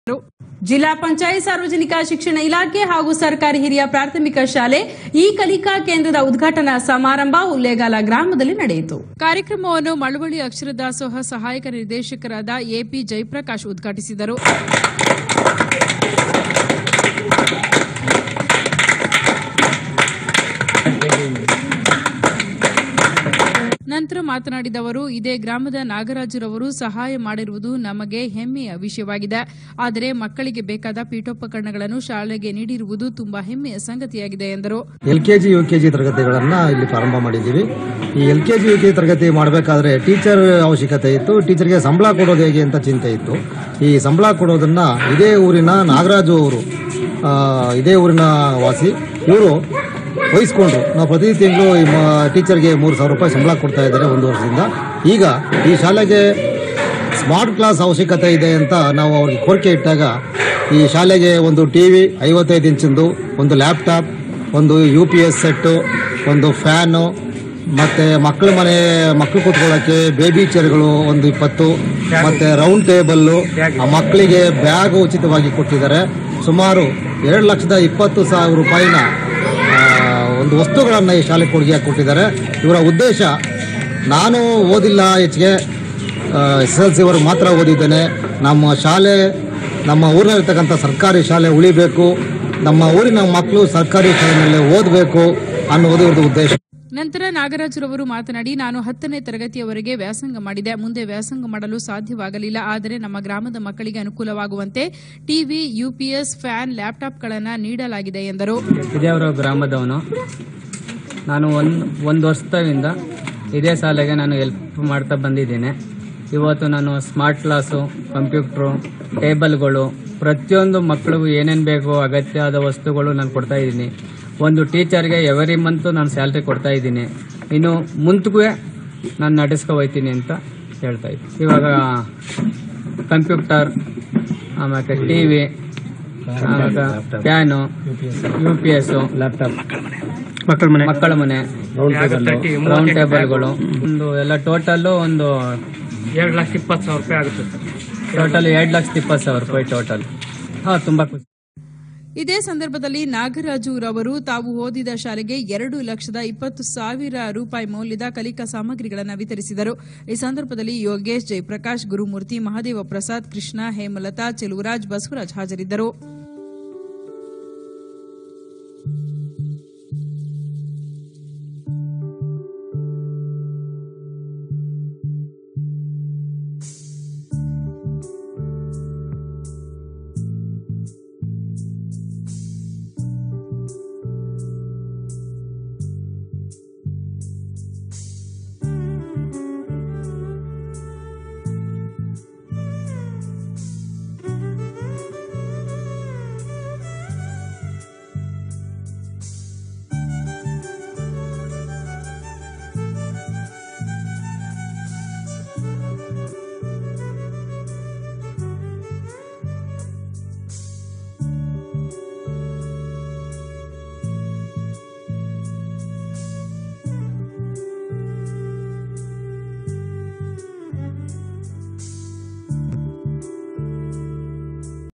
ಜಿಲ್ಲಾ ಪಂಚಾಯತ್ ಸಾರ್ವಜನಿಕ ಶಿಕ್ಷಣ ಇಲಾಖೆ ಹಾಗೂ ಸರ್ಕಾರಿ ಹಿರಿಯ ಪ್ರಾಥಮಿಕ ಶಾಲೆ ಈ ಕಲಿಕಾ ಕೇಂದ್ರದ ಉದ್ಘಾಟನಾ ಸಮಾರಂಭ ಹುಲ್ಲೇಗಾಲ ಗ್ರಾಮದಲ್ಲಿ ನಡೆಯಿತು. ಕಾರ್ಯಕ್ರಮವನ್ನು ಮಳವಳ್ಳಿ ಅಕ್ಷರ ದಾಸೋಹ ಸಹಾಯಕ ನಿರ್ದೇಶಕರಾದ ಎಪಿ ಜಯಪ್ರಕಾಶ್ ಉದ್ಘಾಟಿಸಿದರು. ನಂತರ ಮಾತನಾಡಿದ ಅವರು, ಇದೇ ಗ್ರಾಮದ ನಾಗರಾಜುರವರು ಸಹಾಯ ಮಾಡಿರುವುದು ನಮಗೆ ಹೆಮ್ಮೆಯ ವಿಷಯವಾಗಿದೆ. ಆದರೆ ಮಕ್ಕಳಿಗೆ ಬೇಕಾದ ಪೀಠೋಪಕರಣಗಳನ್ನು ಶಾಲೆಗೆ ನೀಡಿರುವುದು ತುಂಬಾ ಹೆಮ್ಮೆಯ ಸಂಗತಿಯಾಗಿದೆ ಎಂದರು. ಎಲ್ಕೆಜಿ ಯುಕೆಜಿ ತರಗತಿಗಳನ್ನ ಇಲ್ಲಿ ಪ್ರಾರಂಭ ಮಾಡಿದ್ದೀವಿ. ಈ ಎಲ್ಕೆಜಿ ಯುಕೆಜಿ ತರಗತಿ ಮಾಡಬೇಕಾದ್ರೆ ಟೀಚರ್ ಅವಶ್ಯಕತೆ ಇತ್ತು. ಟೀಚರ್ಗೆ ಸಂಬಳ ಕೊಡೋದು ಹೇಗೆ ಅಂತ ಚಿಂತೆ ಇತ್ತು. ಈ ಸಂಬಳ ಕೊಡೋದನ್ನ ಇದೇ ಊರಿನ ನಾಗರಾಜು ಅವರು, ಇದೇ ಊರಿನ ವಾಸಿ, ಇವರು ವಹಿಸ್ಕೊಂಡ್ರು. ನಾವು ಪ್ರತಿ ತಿಂಗಳು ಟೀಚರ್ಗೆ 3,000 ರೂಪಾಯಿ ಸಂಬಳ ಕೊಡ್ತಾ ಇದ್ದಾರೆ 1 ವರ್ಷದಿಂದ. ಈಗ ಈ ಶಾಲೆಗೆ ಸ್ಮಾರ್ಟ್ ಕ್ಲಾಸ್ ಅವಶ್ಯಕತೆ ಇದೆ ಅಂತ ನಾವು ಅವ್ರಿಗೆ ಕೋರಿಕೆ ಇಟ್ಟಾಗ ಈ ಶಾಲೆಗೆ ಒಂದು ಟಿವಿ 55 ಇಂಚಿಂದು, ಒಂದು ಲ್ಯಾಪ್ಟಾಪ್, ಒಂದು UPS ಸೆಟ್ಟು, ಒಂದು ಫ್ಯಾನು, ಮತ್ತೆ ಮಕ್ಕಳು ಕೂತ್ಕೊಳ್ಳೋಕ್ಕೆ ಬೇಬಿ ಚೇರ್ಗಳು ಒಂದು 20, ಮತ್ತೆ ರೌಂಡ್ ಟೇಬಲ್ಲು, ಆ ಮಕ್ಕಳಿಗೆ ಬ್ಯಾಗ್ ಉಚಿತವಾಗಿ ಕೊಟ್ಟಿದ್ದಾರೆ. ಸುಮಾರು 2,20,000 ರೂಪಾಯಿನ ಒಂದು ವಸ್ತುಗಳನ್ನು ಈ ಶಾಲೆ ಕೊಡುಗೆಯಾಗಿ ಕೊಟ್ಟಿದ್ದಾರೆ. ಇವರ ಉದ್ದೇಶ, ನಾನು ಓದಿಲ್ಲ, ಹೆಚ್ಚಿಗೆ SSLC ವರೆಗೂ ಮಾತ್ರ ಓದಿದ್ದೇನೆ. ನಮ್ಮ ಶಾಲೆ, ನಮ್ಮ ಊರಿನಲ್ಲಿರ್ತಕ್ಕಂಥ ಸರ್ಕಾರಿ ಶಾಲೆ ಉಳಿಬೇಕು, ನಮ್ಮ ಊರಿನ ಮಕ್ಕಳು ಸರ್ಕಾರಿ ಶಾಲೆಯಲ್ಲಿ ಓದಬೇಕು ಅನ್ನುವುದು ಇವ್ರದ್ದು ಉದ್ದೇಶ. ನಂತರ ನಾಗರಾಜುರವರು ಮಾತನಾಡಿ, ನಾನು 10ನೇ ತರಗತಿಯವರೆಗೆ ವ್ಯಾಸಂಗ ಮಾಡಿದೆ. ಮುಂದೆ ವ್ಯಾಸಂಗ ಮಾಡಲು ಸಾಧ್ಯವಾಗಲಿಲ್ಲ. ಆದರೆ ನಮ್ಮ ಗ್ರಾಮದ ಮಕ್ಕಳಿಗೆ ಅನುಕೂಲವಾಗುವಂತೆ ಟಿವಿ, UPS, ಫ್ಯಾನ್, ಲ್ಯಾಪ್ಟಾಪ್ಗಳನ್ನು ನೀಡಲಾಗಿದೆ ಎಂದರು. ಇದೇ ಅವರ ಗ್ರಾಮದವನು. ನಾನು ಒಂದು ವರ್ಷದಿಂದ ಇದೇ ಶಾಲೆಗೆ ನಾನು ಹೆಲ್ಪ್ ಮಾಡ್ತಾ ಬಂದಿದ್ದೇನೆ. ಇವತ್ತು ನಾನು ಸ್ಮಾರ್ಟ್ ಕ್ಲಾಸು, ಕಂಪ್ಯೂಟ್ರು, ಟೇಬಲ್ಗಳು, ಪ್ರತಿಯೊಂದು ಮಕ್ಕಳಿಗೂ ಏನೇನು ಬೇಕೋ ಅಗತ್ಯ ಆದ ವಸ್ತುಗಳು ನಾನು ಕೊಡ್ತಾ ಇದ್ದೀನಿ. ಒಂದು ಟೀಚರ್ಗೆ ಎವರಿ ಮಂತ್ ನಾನು ಸ್ಯಾಲ್ರಿ ಕೊಡ್ತಾ ಇದ್ದೀನಿ. ಇನ್ನು ಮುಂದಕ್ಕೂ ನಾನು ನಡೆಸ್ಕೊ ಹೋಗ್ತೀನಿ ಅಂತ ಹೇಳ್ತಾ ಇದ್ದೀನಿ. ಇವಾಗ ಕಂಪ್ಯೂಟರ್, ಆಮೇಲೆ ಟಿವಿ, ಫ್ಯಾನು, UPS, ಲ್ಯಾಪ್ಟಾಪ್, ಮಕ್ಕಳ ಮನೆ, ರೌಂಡ್ ಟೇಬಲ್ಗಳು, ಒಂದು ಎಲ್ಲ ಟೋಟಲ್ಲು ಒಂದು 2,20,000 ರೂಪಾಯಿ ಆಗುತ್ತೆ. ಟೋಟಲ್ 2,20,000 ರೂಪಾಯಿ ಟೋಟಲ್. ತುಂಬಾ ಖುಷಿ. ಇದೇ ಸಂದರ್ಭದಲ್ಲಿ ನಾಗರಾಜು ರವರು ತಾವು ಓದಿದ ಶಾಲೆಗೆ 2,20,000 ರೂಪಾಯಿ ಮೌಲ್ಯದ ಕಲಿಕಾ ಸಾಮಗ್ರಿಗಳನ್ನು ವಿತರಿಸಿದರು. ಈ ಸಂದರ್ಭದಲ್ಲಿ ಯೋಗೇಶ್, ಜಯಪ್ರಕಾಶ್, ಗುರುಮೂರ್ತಿ, ಮಹಾದೇವ ಪ್ರಸಾದ್, ಕೃಷ್ಣ, ಹೇಮಲತಾ, ಚೆಲುವರಾಜ್, ಬಸವರಾಜ್ ಹಾಜರಿದ್ದರು.